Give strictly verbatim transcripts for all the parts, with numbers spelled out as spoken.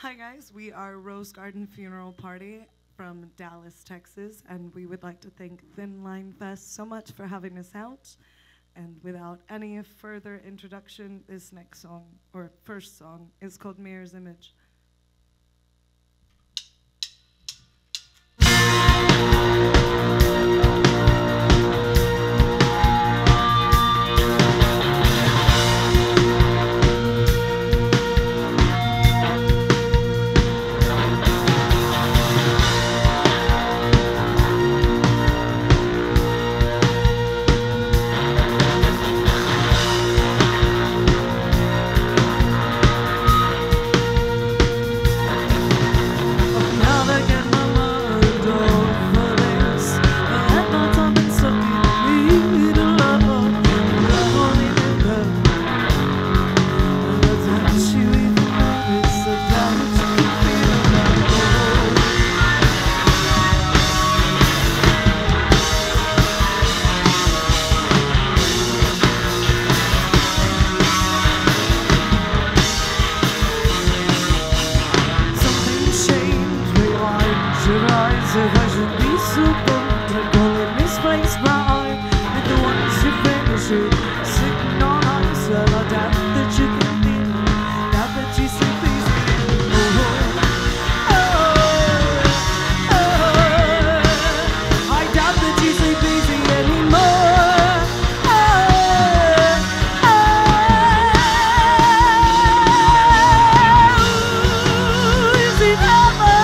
Hi guys, we are Rose Garden Funeral Party from Dallas, Texas, and we would like to thank Thin Line Fest so much for having us out. And without any further introduction, this next song, or first song, is called Mirror's Image. If I should be so bold to call it misplaced pride, with the ones who finish it, sitting on ice, and I doubt that you can feel, doubt that you see these anymore. Oh, oh, I doubt that you sleep easy anymore. Oh, oh, is it ever?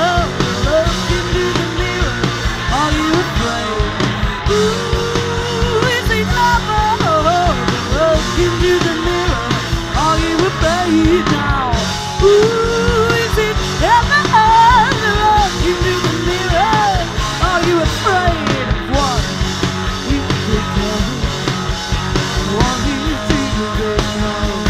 Now, ooh, is it ever hard to look into the mirror? Are you afraid of what you become? What you do become?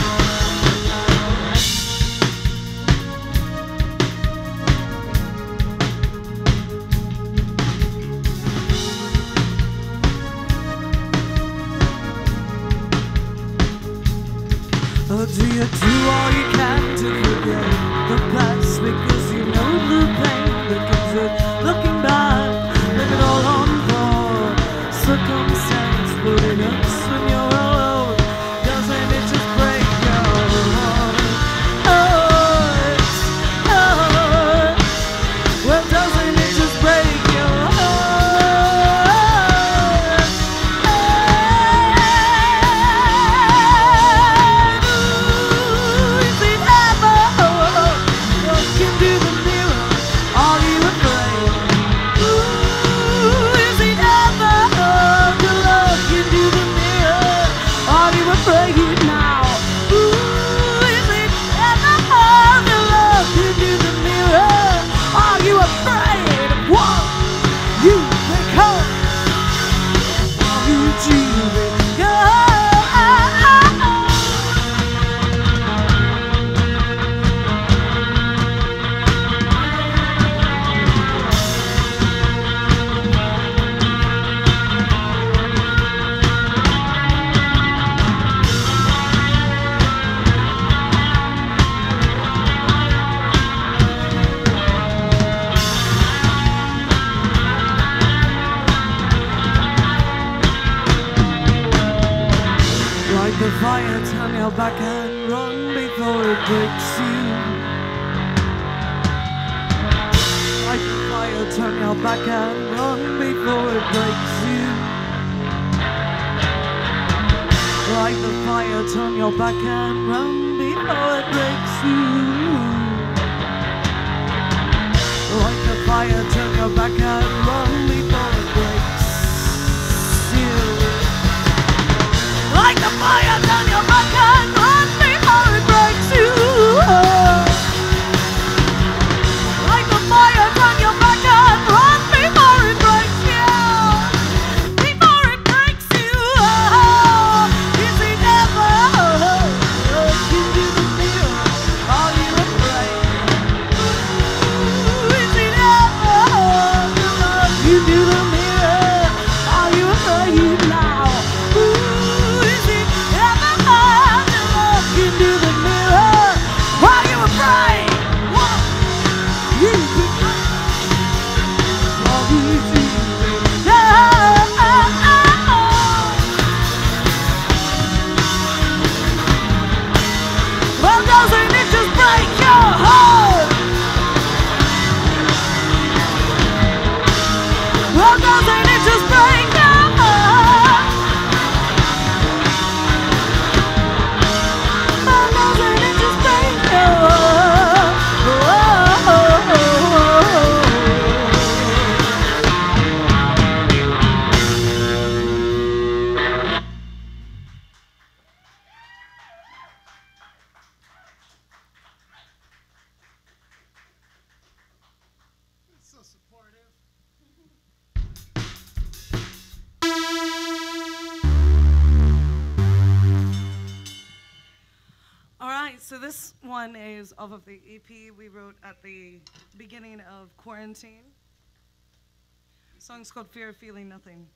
Oh, do you do all you can to forget the past because you know the pain that comes with looking back? Live it all on for circumstance, but it hurts when you're alone. Doesn't it just break your heart? Oh, it's, oh, well, doesn't it just break your heart? The fire, turn your back and run before it breaks you. Like the fire, turn your back and run before it breaks you. Like the fire, turn your back and run before it breaks you. Like the fire, turn your back and run before it breaks you. Like the fire, turn your back and run before it breaks you. Like the fire, turn your back and run before it breaks you. Before it breaks you. Is it ever look into the mirror? Are you So this one is off of the E P we wrote at the beginning of quarantine. The song's called Fear of Feeling Nothing.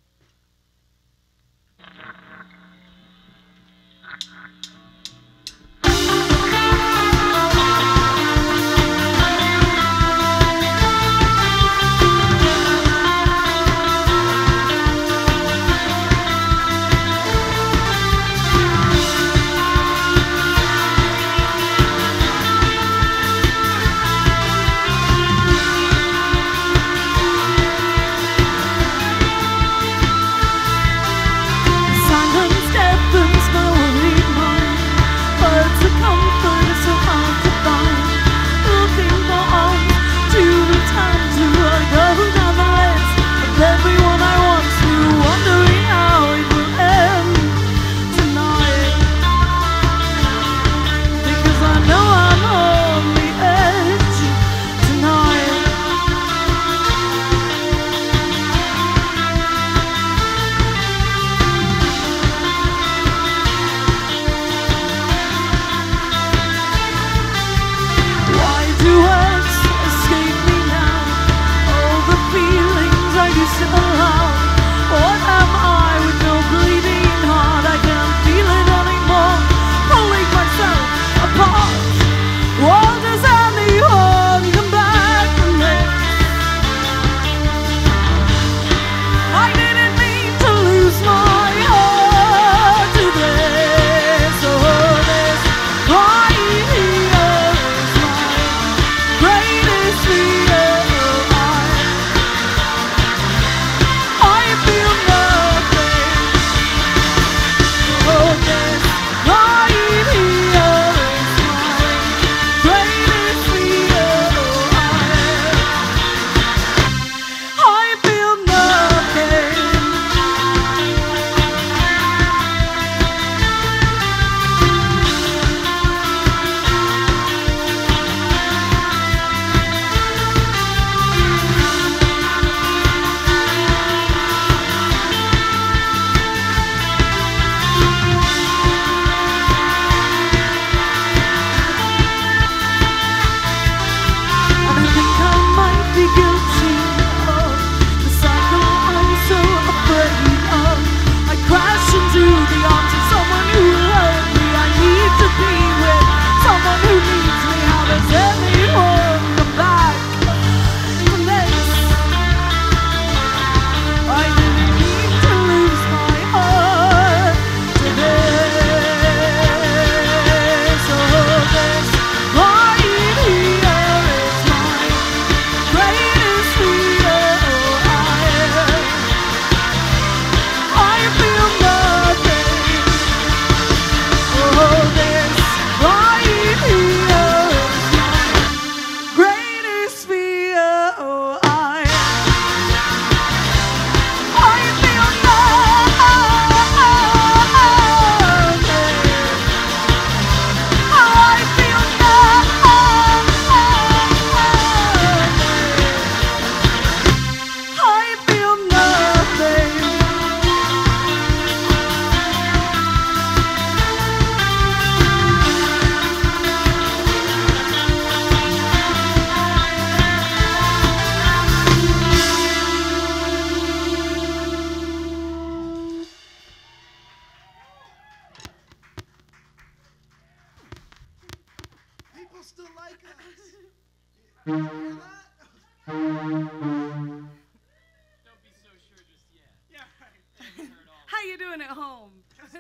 How you doing at home?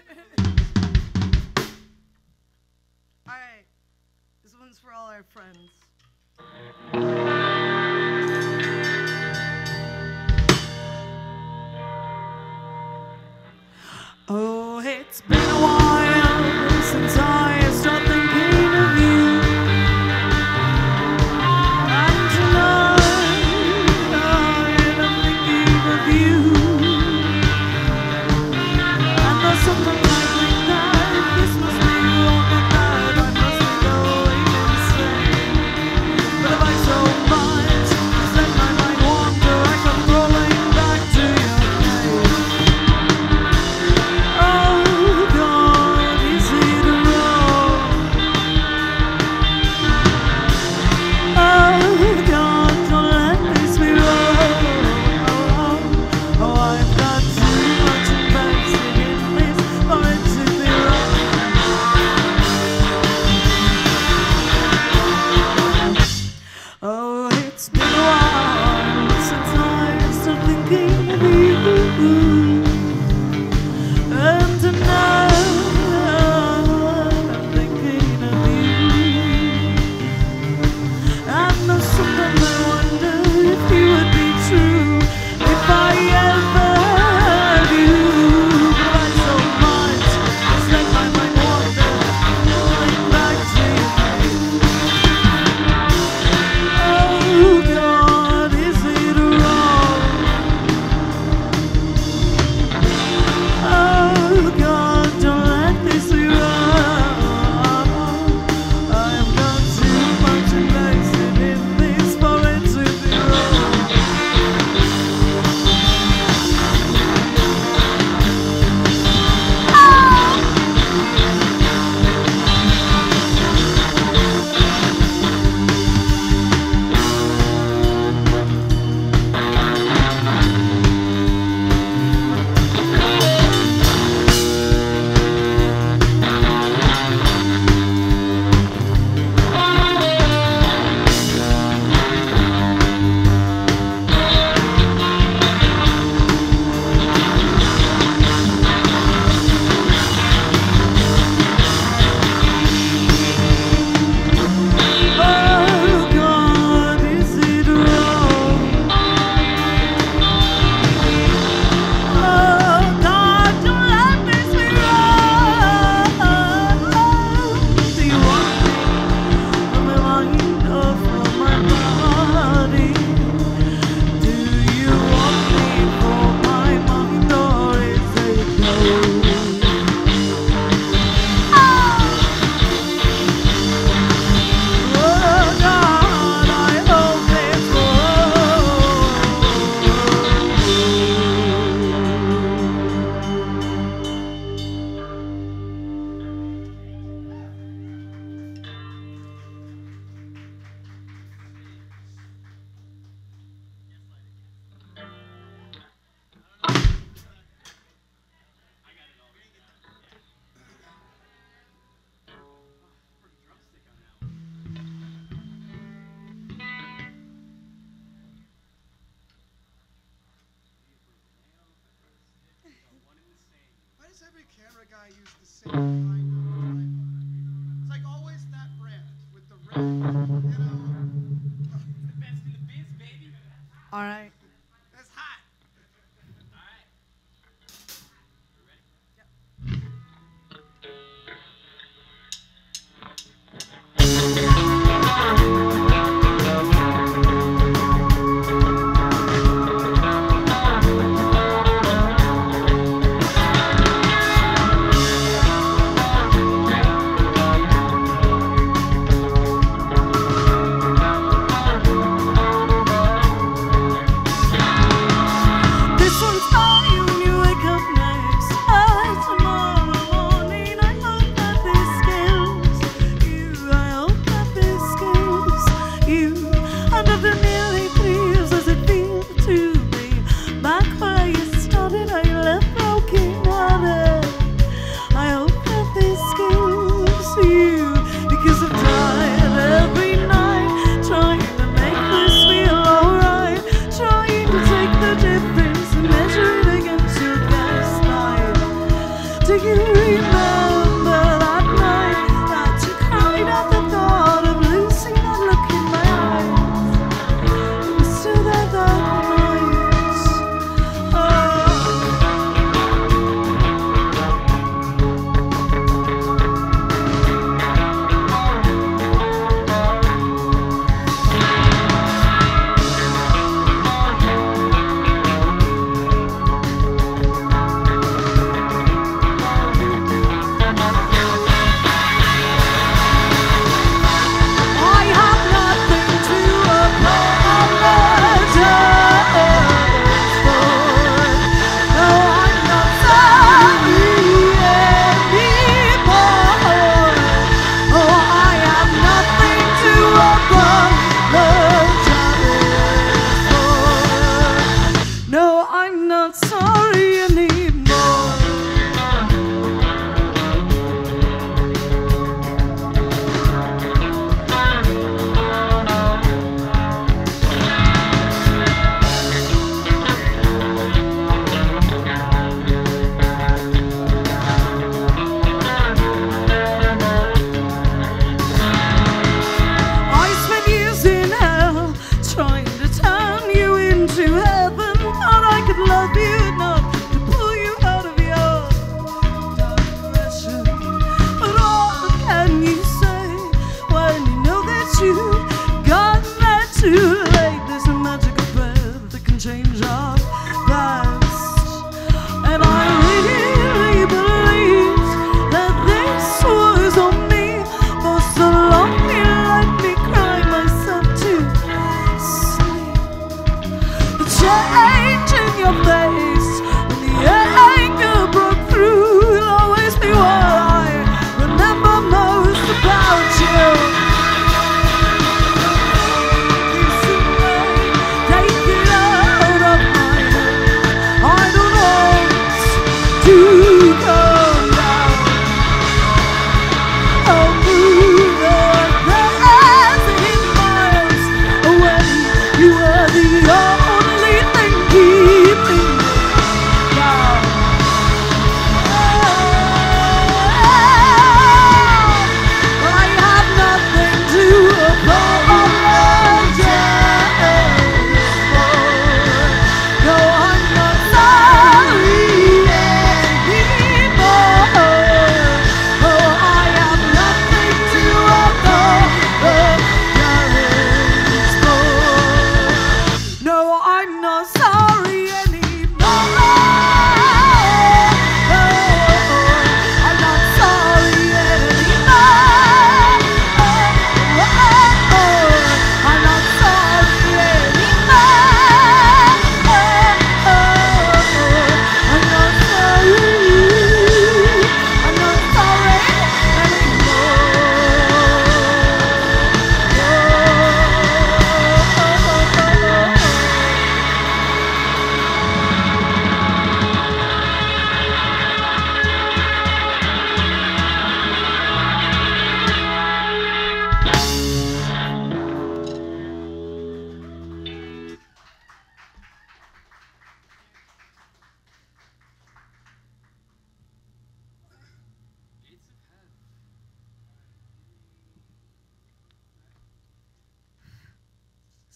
All right, this one's for all our friends. Oh, it's been a while since I stopped thinking of you. And tonight I'm thinking of you. And there's something like that this must be wrong with that I must be going insane. But if I so much let my mind wander, I come rolling back to your face. Oh, God. use the same kind of tripod. It's like always that brand with the red, you know. The best in the biz, baby. All right. That's hot. All right. Thank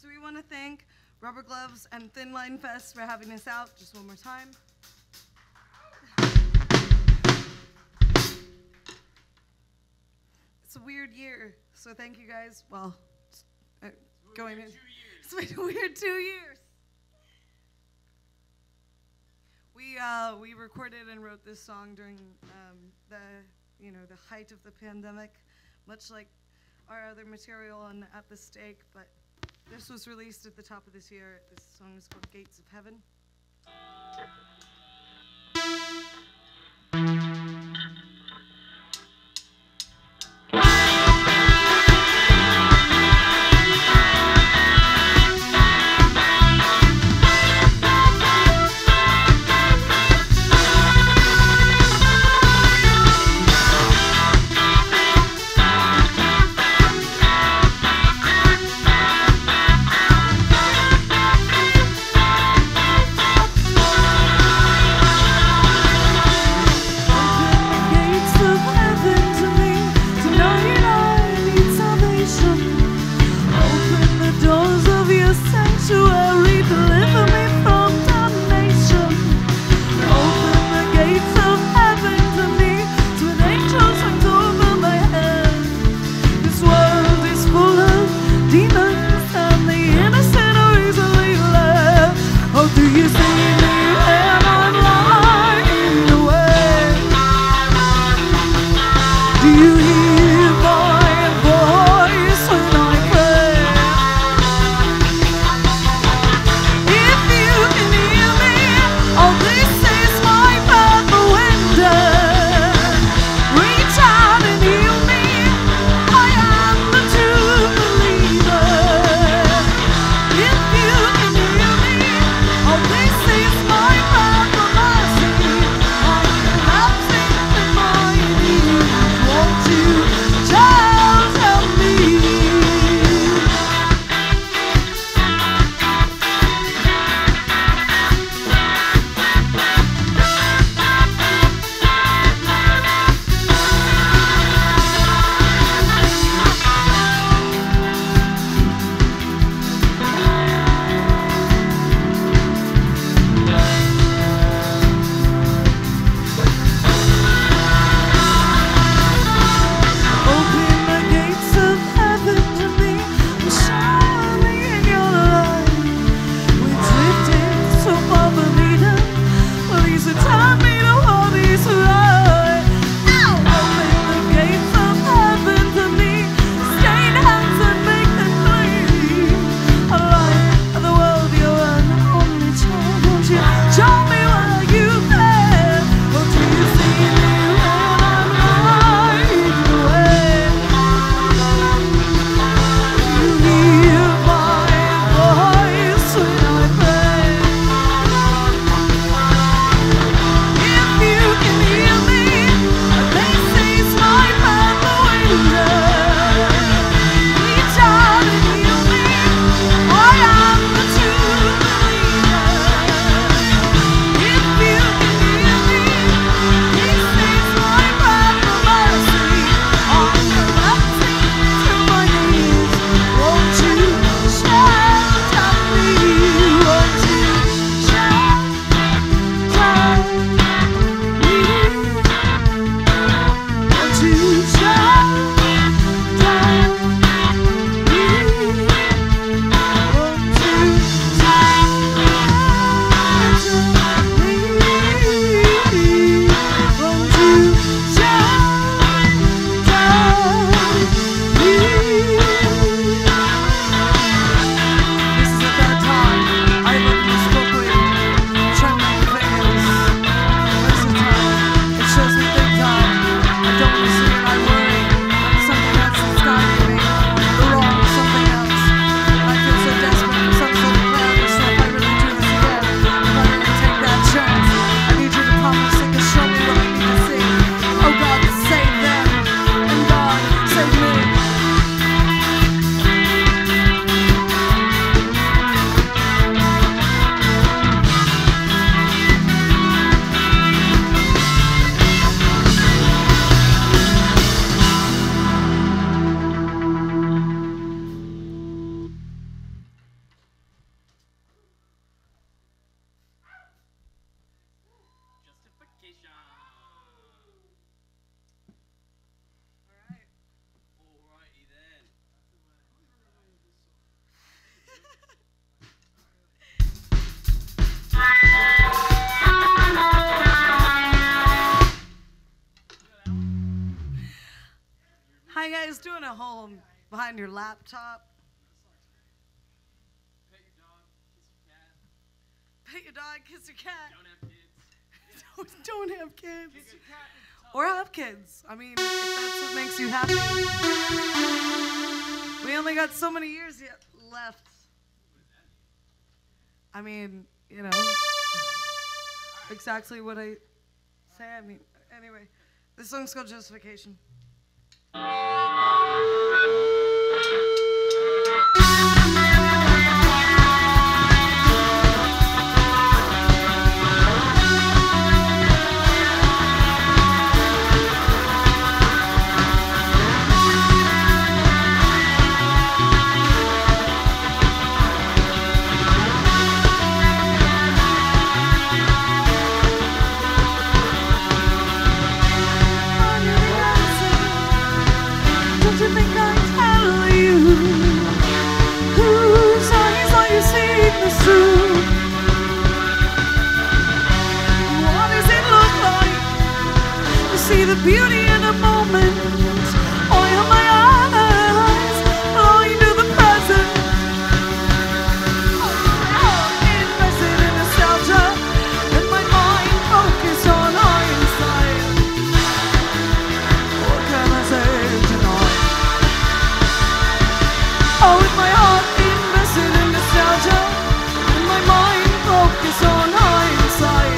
So we want to thank Rubber Gloves and Thin Line Fest for having us out. Just one more time. It's a weird year, so thank you guys. Well, uh, going in. Two years. It's been a weird two years. We uh, we recorded and wrote this song during um, the you know the height of the pandemic, much like our other material on At the Stake. But this was released at the top of this year. This song is called Gates of Heaven. doing at home behind your laptop. Pet your dog, kiss your cat. Pet your dog, kiss your cat. Don't have kids. don't, don't have kids. Kiss your cat. Or have kids. I mean, if that's what makes you happy. We only got so many years yet left. I mean, you know, exactly what I say. I mean, anyway, this song's called Justification. Don't you think I tell you whose eyes are you seeing the truth? What does it look like to see the beauty in a moment? Or are my eyes blind to the present? Invested in nostalgia and my mind focused on hindsight. What can I say tonight? Oh, with my heart invested in nostalgia and my mind focused on hindsight.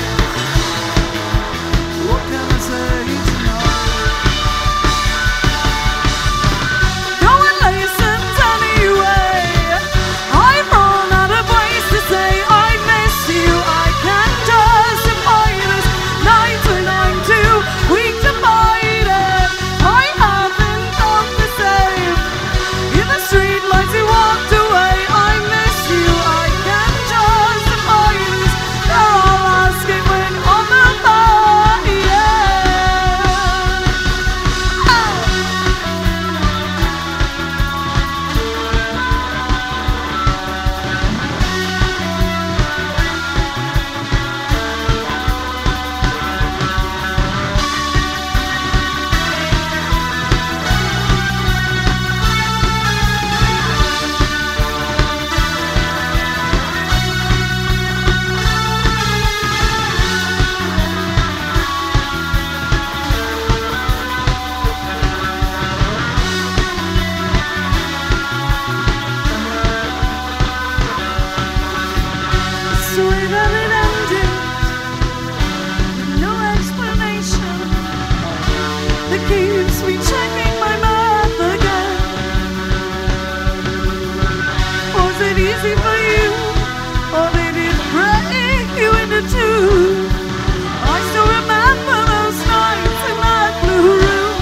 What can I say tonight? No one listens anyway. I've run out of ways to say I miss you. I can justify this night when I'm too weak to fight it. I haven't felt the same. In the street lights you walked away. I miss you. I can justify this. They're all asking when I'm about, yeah. Oh. It's the way that it ended, with no explanation, that keeps me checking my math again. Was it easy for you, or did it break you into two? I still remember those nights in that blue room.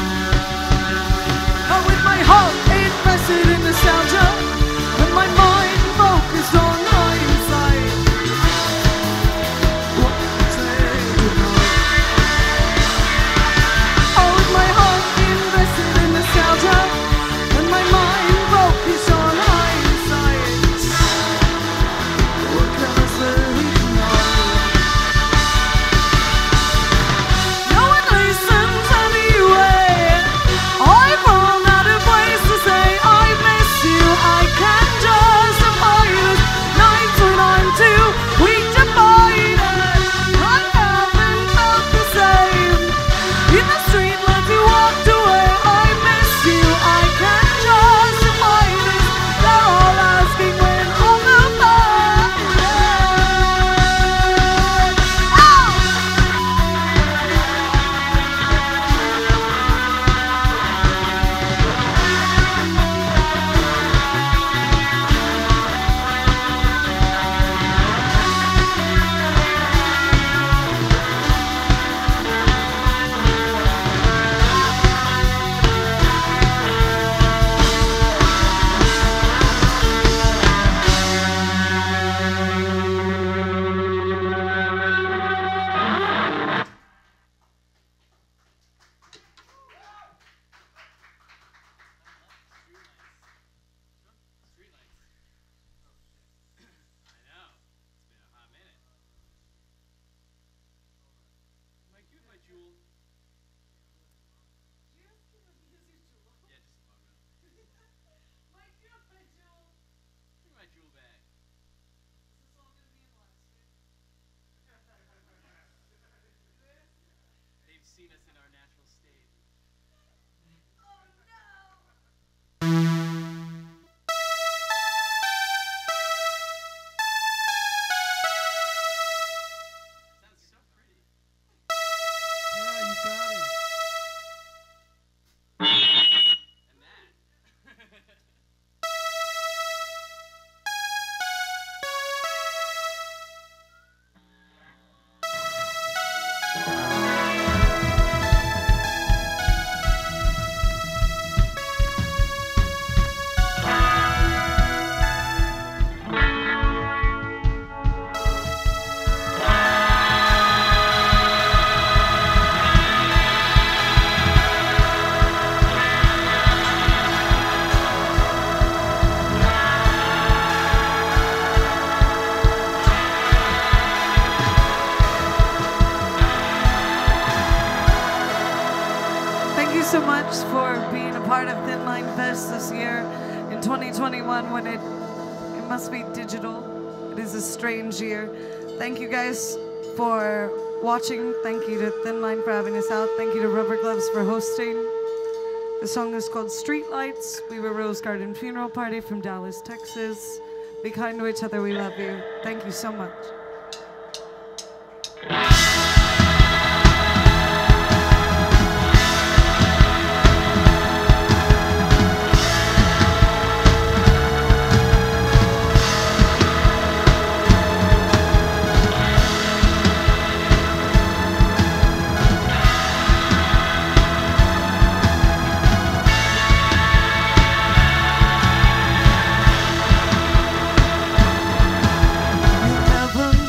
Oh, with my heart invested in nostalgia, with my mind focused on hindsight. What can I say tonight? Oh, with my heart invested in nostalgia, and my mind focused on hindsight. What can I say tonight? No one listens anyway. I've run out of ways to say I miss you. I can justify this nights when I'm too weak to fight it. I haven't felt the same. In the street lights you walked away. I miss you. I can justify this. They're all asking when on the back. Oh! part of Thin Line Fest this year in twenty twenty-one when it, it must be digital. It is a strange year. Thank you guys for watching. Thank you to Thin Line for having us out. Thank you to Rubber Gloves for hosting. The song is called Streetlights. We were Rose Garden Funeral Party from Dallas, Texas. Be kind to each other. We love you. Thank you so much. You never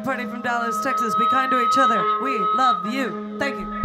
Party from Dallas, Texas. Be kind to each other. We love you. Thank you.